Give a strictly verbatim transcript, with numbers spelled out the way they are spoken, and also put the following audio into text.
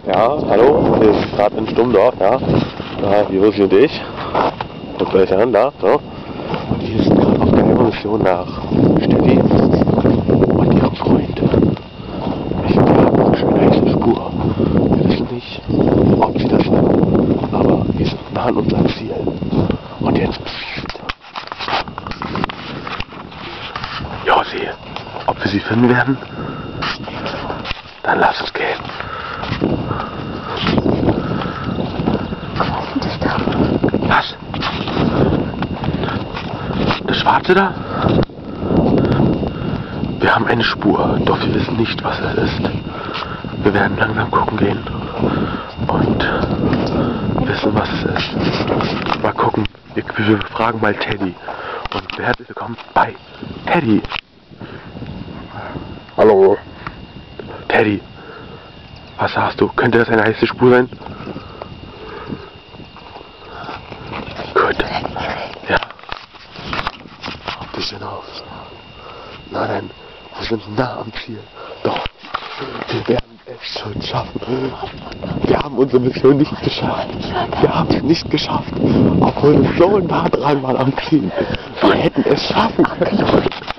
Ja, hallo, wir sind gerade in Stummdorf, ja. Da, hier Lucy und ich. Guckt euch an, da, so. Und wir sind gerade auf geheimer Mission nach Steffi und ihrem Freund. Ich glaube, wir haben eine schöne heiße Spur. Wir wissen nicht, ob sie das sind, aber wir sind nah an unserem Ziel. Und jetzt... Josi, ob wir sie finden werden? Dann lass uns gehen. Was? Das Schwarze da? Wir haben eine Spur, doch wir wissen nicht, was es ist. Wir werden langsam gucken gehen und wissen, was es ist. Mal gucken. Wir, wir fragen mal Teddy. Und herzlich willkommen bei Teddy. Hallo. Teddy, was sagst du? Könnte das eine heiße Spur sein? Gut. Ja. Ein bisschen auf. Na dann, wir sind nah am Ziel. Doch, wir werden es schon schaffen. Wir haben unsere Mission nicht geschafft. Wir haben es nicht geschafft. Obwohl wir so nah dran waren am Ziel. Wir hätten es schaffen können.